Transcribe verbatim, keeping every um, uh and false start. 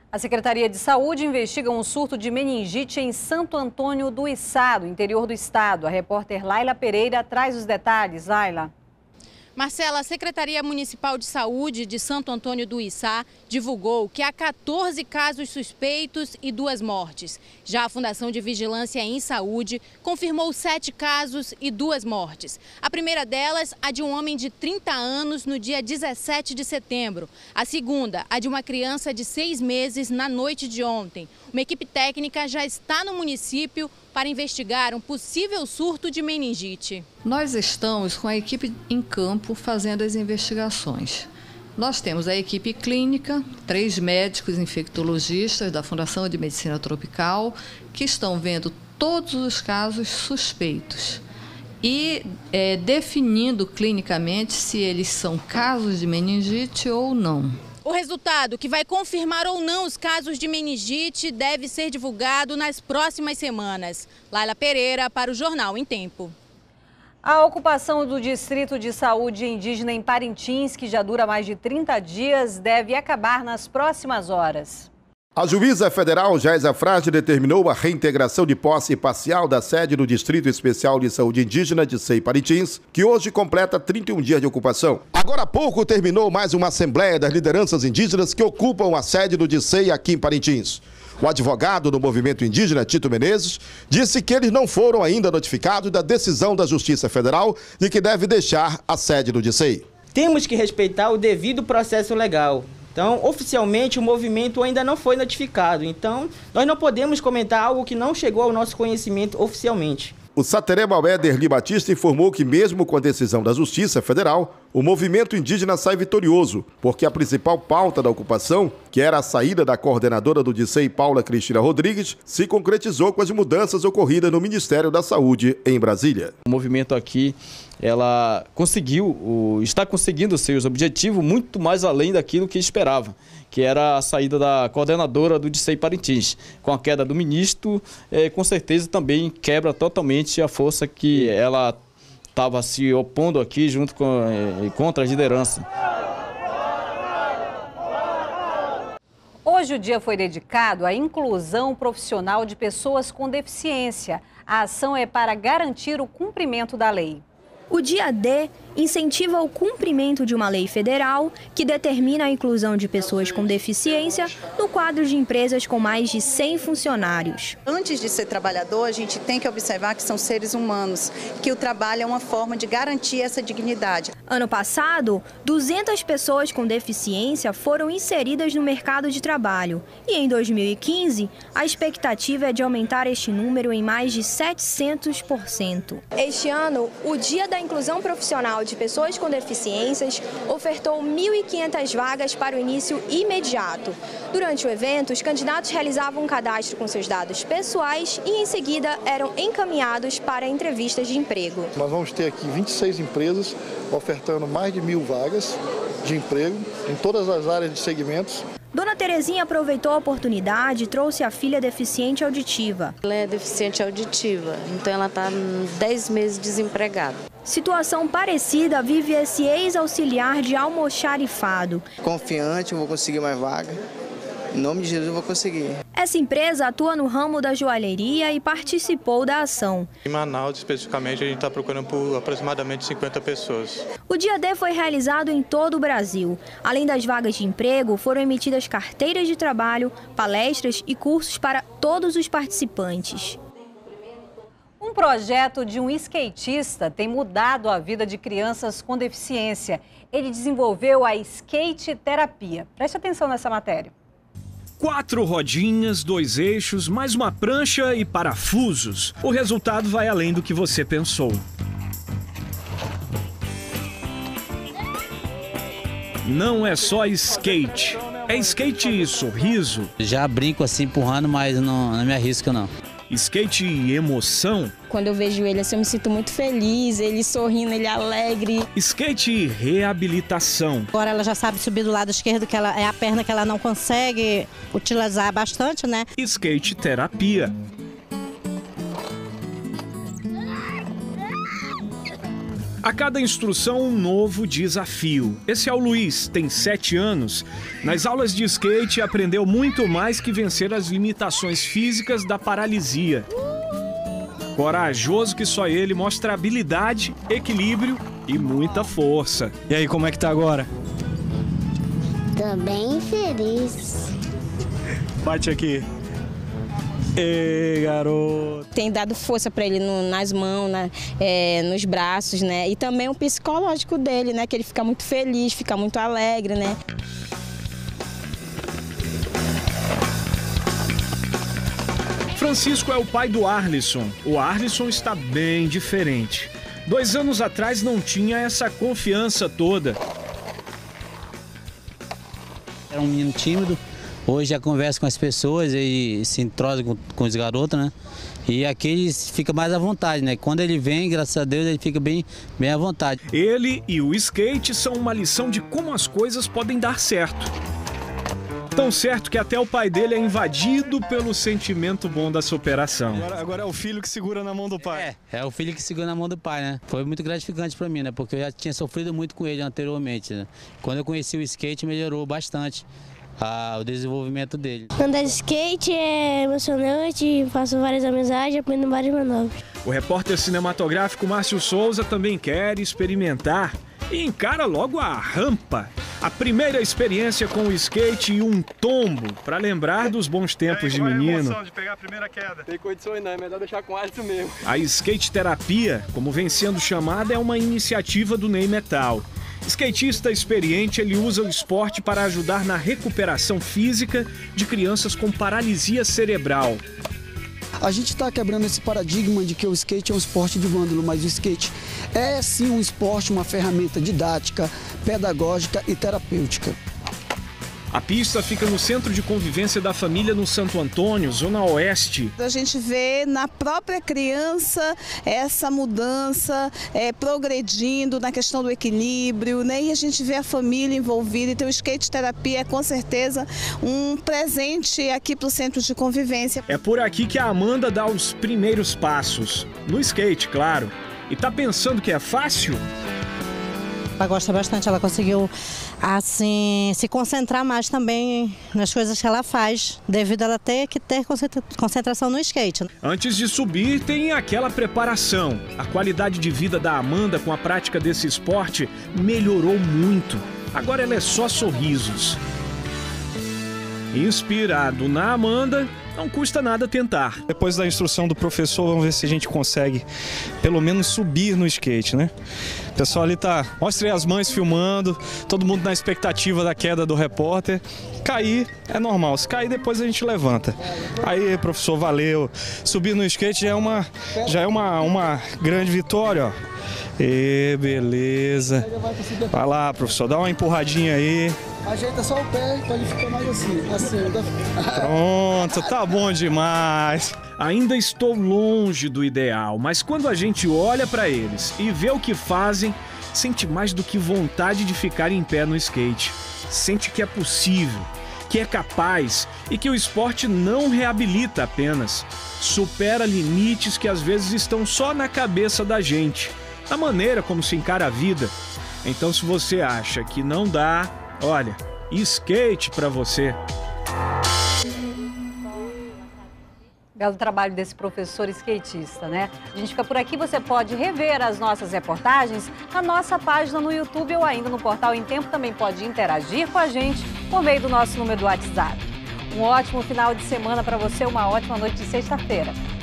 A Secretaria de Saúde investiga um surto de meningite em Santo Antônio do Içá, do interior do estado. A repórter Laila Pereira traz os detalhes. Laila. Marcela, a Secretaria Municipal de Saúde de Santo Antônio do Içá divulgou que há quatorze casos suspeitos e duas mortes. Já a Fundação de Vigilância em Saúde confirmou sete casos e duas mortes. A primeira delas, a de um homem de trinta anos no dia dezessete de setembro. A segunda, a de uma criança de seis meses na noite de ontem. Uma equipe técnica já está no município para investigar um possível surto de meningite. Nós estamos com a equipe em campo fazendo as investigações. Nós temos a equipe clínica, três médicos infectologistas da Fundação de Medicina Tropical, que estão vendo todos os casos suspeitos e é, definindo clinicamente se eles são casos de meningite ou não. O resultado, que vai confirmar ou não os casos de meningite, deve ser divulgado nas próximas semanas. Laila Pereira para o Jornal em Tempo. A ocupação do Distrito de Saúde Indígena em Parintins, que já dura mais de trinta dias, deve acabar nas próximas horas. A juíza federal Gésia Frade determinou a reintegração de posse parcial da sede do Distrito Especial de Saúde Indígena de Sei Parintins, que hoje completa trinta e um dias de ocupação. Agora há pouco terminou mais uma assembleia das lideranças indígenas que ocupam a sede do D I C E I aqui em Parintins. O advogado do movimento indígena, Tito Menezes, disse que eles não foram ainda notificados da decisão da Justiça Federal de que deve deixar a sede do D I C E I. Temos que respeitar o devido processo legal. Então, oficialmente, o movimento ainda não foi notificado. Então, nós não podemos comentar algo que não chegou ao nosso conhecimento oficialmente. O Satereba Éderli Batista informou que, mesmo com a decisão da Justiça Federal, o movimento indígena sai vitorioso, porque a principal pauta da ocupação, que era a saída da coordenadora do D I C E I, Paula Cristina Rodrigues, se concretizou com as mudanças ocorridas no Ministério da Saúde em Brasília. O movimento aqui, ela conseguiu, está conseguindo seus objetivos muito mais além daquilo que esperava, que era a saída da coordenadora do D I C E I Parintins. Com a queda do ministro, é, com certeza também quebra totalmente a força que ela estava se opondo aqui junto com, é, contra a liderança. Hoje o dia foi dedicado à inclusão profissional de pessoas com deficiência. A ação é para garantir o cumprimento da lei. O dia D incentiva o cumprimento de uma lei federal que determina a inclusão de pessoas com deficiência no quadro de empresas com mais de cem funcionários. Antes de ser trabalhador, a gente tem que observar que são seres humanos, que o trabalho é uma forma de garantir essa dignidade. Ano passado, duzentas pessoas com deficiência foram inseridas no mercado de trabalho. E em dois mil e quinze, a expectativa é de aumentar este número em mais de setecentos por cento. Este ano, o Dia da Inclusão Profissional de Pessoas com Deficiências ofertou mil e quinhentas vagas para o início imediato. Durante o evento, os candidatos realizavam um cadastro com seus dados pessoais e, em seguida, eram encaminhados para entrevistas de emprego. Nós vamos ter aqui vinte e seis empresas ofertando mais de mil vagas de emprego em todas as áreas de segmentos. Dona Terezinha aproveitou a oportunidade e trouxe a filha deficiente auditiva. Ela é deficiente auditiva, então ela está dez meses desempregada. Situação parecida vive esse ex-auxiliar de almoxarifado. Confiante, eu vou conseguir mais vaga. Em nome de Jesus eu vou conseguir. Essa empresa atua no ramo da joalheria e participou da ação. Em Manaus, especificamente, a gente está procurando por aproximadamente cinquenta pessoas. O Dia D foi realizado em todo o Brasil. Além das vagas de emprego, foram emitidas carteiras de trabalho, palestras e cursos para todos os participantes. Um projeto de um skatista tem mudado a vida de crianças com deficiência. Ele desenvolveu a skate terapia. Preste atenção nessa matéria. Quatro rodinhas, dois eixos, mais uma prancha e parafusos. O resultado vai além do que você pensou. Não é só skate. É skate e sorriso. Já brinco assim empurrando, mas não, não me arrisco não. Skate e emoção. Quando eu vejo ele assim, eu me sinto muito feliz, ele sorrindo, ele alegre. Skate e reabilitação. Agora ela já sabe subir do lado esquerdo, que ela é a perna que ela não consegue utilizar bastante, né? Skate terapia. A cada instrução, um novo desafio. Esse é o Luiz, tem sete anos. Nas aulas de skate, aprendeu muito mais que vencer as limitações físicas da paralisia. Corajoso que só ele, mostra habilidade, equilíbrio e muita força. E aí, como é que tá agora? Tô bem feliz. Bate aqui. Ei, garoto. Tem dado força para ele no, nas mãos, na, é, nos braços, né? E também o psicológico dele, né? Que ele fica muito feliz, fica muito alegre, né? Francisco é o pai do Arlisson. O Arlisson está bem diferente. Dois anos atrás não tinha essa confiança toda. Era um menino tímido. Hoje já conversa com as pessoas e se entrosa com, com os garotos, né? E aqui ele fica mais à vontade, né? Quando ele vem, graças a Deus, ele fica bem, bem à vontade. Ele e o skate são uma lição de como as coisas podem dar certo. Tão certo que até o pai dele é invadido pelo sentimento bom da superação. Agora, agora é o filho que segura na mão do pai. É, é o filho que segura na mão do pai, né? Foi muito gratificante pra mim, né? Porque eu já tinha sofrido muito com ele anteriormente, né? Quando eu conheci o skate, melhorou bastante. Ah, o desenvolvimento dele. Andar de skate é emocionante, faço várias amizades, aprendo várias manobras. O repórter cinematográfico Márcio Souza também quer experimentar e encara logo a rampa. A primeira experiência com o skate e um tombo para lembrar dos bons tempos de menino. A emoção de pegar a primeira queda. Tem condições não, é melhor deixar com Alisson mesmo. A skate terapia, como vem sendo chamada, é uma iniciativa do Ney Metal. Skatista experiente, ele usa o esporte para ajudar na recuperação física de crianças com paralisia cerebral. A gente está quebrando esse paradigma de que o skate é um esporte de vândalo, mas o skate é sim um esporte, uma ferramenta didática, pedagógica e terapêutica. A pista fica no centro de convivência da família no Santo Antônio, Zona Oeste. A gente vê na própria criança essa mudança é, progredindo na questão do equilíbrio, né? E a gente vê a família envolvida. Então o skate terapia é com certeza um presente aqui para o centro de convivência. É por aqui que a Amanda dá os primeiros passos. No skate, claro. E tá pensando que é fácil? Ela gosta bastante, ela conseguiu assim se concentrar mais também nas coisas que ela faz, devido a ela ter que ter concentração no skate. Antes de subir, tem aquela preparação. A qualidade de vida da Amanda com a prática desse esporte melhorou muito. Agora ela é só sorrisos. Inspirado na Amanda, não custa nada tentar. Depois da instrução do professor, vamos ver se a gente consegue pelo menos subir no skate, né? O pessoal ali tá, mostrei as mães filmando, todo mundo na expectativa da queda do repórter. Cair é normal, se cair depois a gente levanta. Aí, professor, valeu. Subir no skate já é uma, já é uma, uma grande vitória, ó. E beleza. Vai lá, professor, dá uma empurradinha aí. Ajeita só o pé para ele ficar mais assim, assim. Pronto, tá bom demais. Ainda estou longe do ideal, mas quando a gente olha para eles e vê o que fazem, sente mais do que vontade de ficar em pé no skate. Sente que é possível, que é capaz e que o esporte não reabilita apenas. Supera limites que às vezes estão só na cabeça da gente, na maneira como se encara a vida. Então, se você acha que não dá, olha, skate pra você. Belo trabalho desse professor skatista, né? A gente fica por aqui, você pode rever as nossas reportagens na nossa página no YouTube ou ainda no portal Em Tempo. Também pode interagir com a gente por meio do nosso número do WhatsApp. Um ótimo final de semana para você, uma ótima noite de sexta-feira.